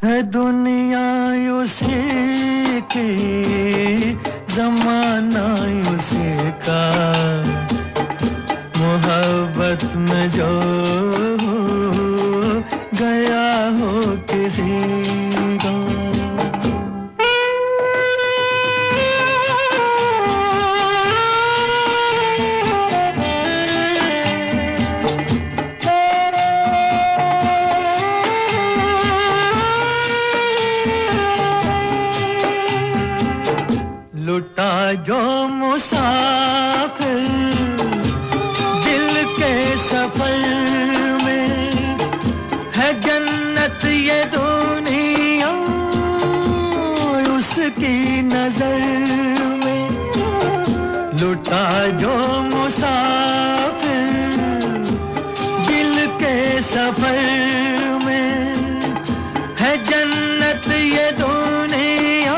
है दुनिया उसी की ज़माना उसी का मोहब्बत में जो गया हो किसी का लुटा जो मुसाफिर दिल के सफर में है जन्नत ये दुनिया उसकी नजर में लुटा जो मुसाफिर दिल के सफर में है जन्नत ये दुनिया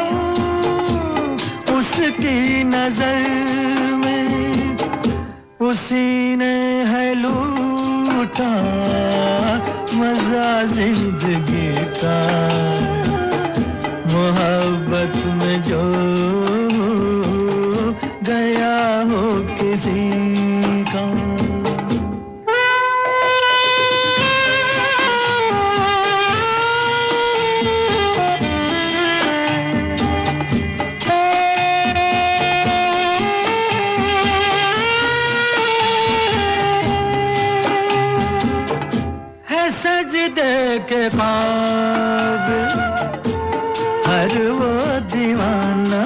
उसकी नजर में उसी ने है लूटा मजा जिंदगी का मोहब्बत में जो गया हो किसी का सजदे के काबिल हर वो दीवाना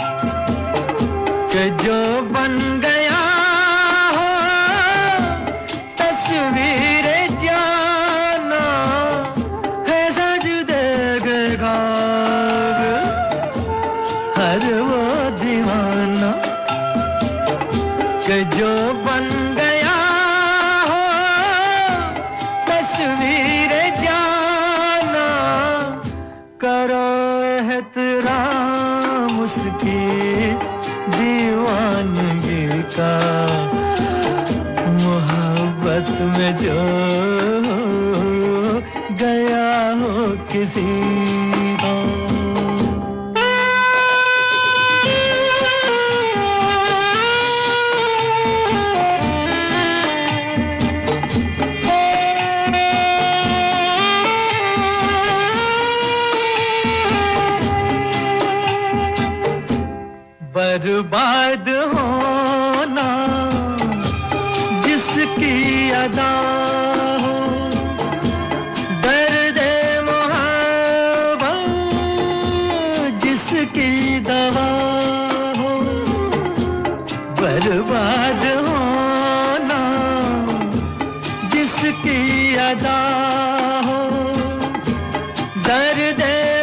कि जो बन गया हो तस्वीर जाना है सजदे के काबिल हर वो दीवाना कि जो बन गया तस्वीर जाना करो एहतराम उसकी दीवानगी का मोहब्बत में जो गया हो किसी का बर्बाद होना जिसकी अदा हो दर्द मोहब्बत जिसकी दवा हो बर्बाद होना जिसकी अदा हो दर्द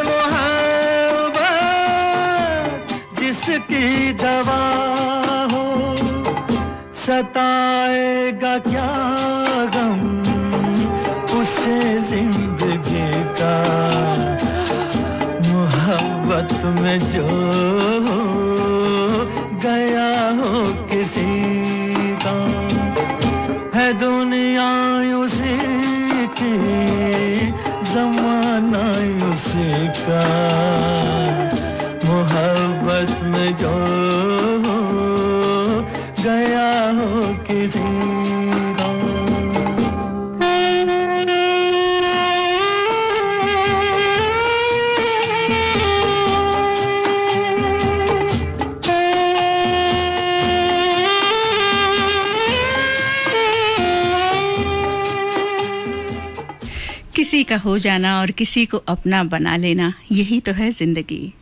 जिसकी दवा हो सताएगा क्या गम उसे जिंदगी का मोहब्बत में जो गया हो किसी का है दुनिया उसी की ज़माना उसी का मोहब्बत में जो गया हो किसी का किसी का हो जाना और किसी को अपना बना लेना यही तो है जिंदगी